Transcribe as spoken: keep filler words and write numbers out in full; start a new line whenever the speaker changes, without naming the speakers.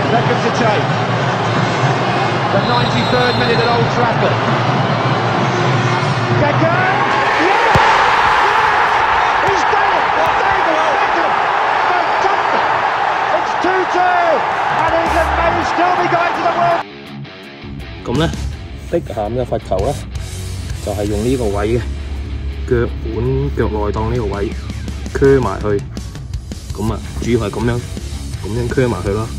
Beckham to take. The ninety-third minute at Old Trafford. Beckham! Yes! He's done it! David Beckham! Fantastic! It's two two! And England may still be going to the World.
咁咧，碧咸嘅罰球咧，就係用呢個位嘅腳腕腳內檔呢個位，curl埋去。咁啊，主要係咁樣咁樣curl埋去咯。